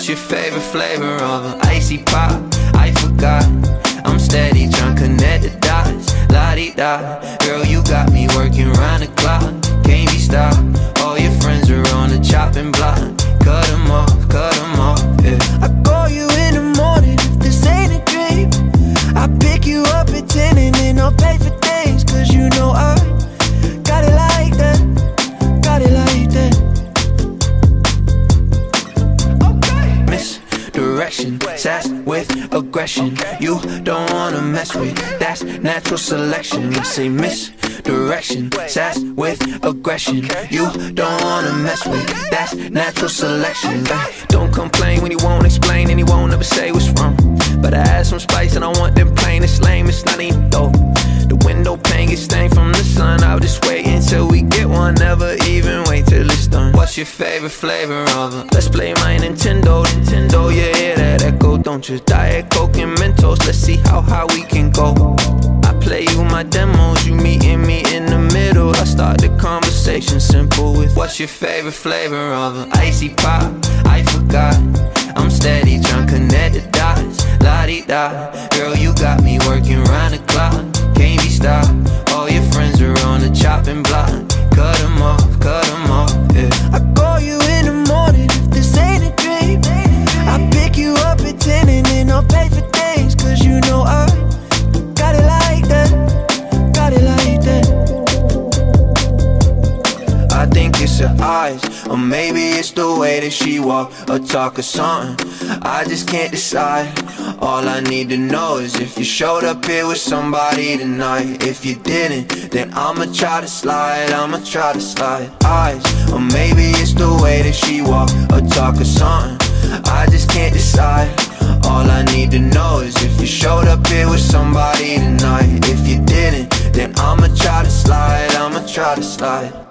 What's your favorite flavor of an Icee Pop? I forgot. I'm steady trying to connect the dots. La-di-da. Girl, you got me working round the clock. Can't be stopped. All your friends are on the chopping block. Cut them off, yeah. I call you in the morning if this ain't a dream. I pick you up at 10 and then I'll pay for things. Cause you know I got it like that. Got it like that. Okay. Misdirection, sass with aggression. You don't wanna mess with, that's natural selection. You say misdirection, sass with aggression. You don't wanna mess with, that's natural selection. Don't complain when you won't explain and you won't ever say what's wrong. But I add some spice and I want them plain. It's lame, it's not even dope. The window pane gets stained from the sun. I'll just wait until we get one, never even wait till it's done. What's your favorite flavor of it? Let's play my Nintendo, yeah, hear that echo, don't you? Diet Coke and Mentos, let's see how high we can go. I play you my demos, you meeting me in the middle. I start the conversation simple with what's your favorite flavor of it? Icee Pop, I forgot. I'm steady trying to connect the dots. La-di-da. Girl, you got me working round the clock. Can't be stopped. All your friends are on the chopping block. Cut them off, yeah. I call you in the morning if this ain't a dream. I pick you up at 10 and then I'll pay for things. Cause you know I got it like that. Got it like that. I think it's her eyes, or maybe it's the way that she walk or talk or something. I just can't decide. All I need to know is if you showed up here with somebody tonight. If you didn't, then I'ma try to slide. Eyes, or maybe it's the way that she walk or talk or something. I just can't decide. All I need to know is if you showed up here with somebody tonight. If you didn't, then I'ma try to slide.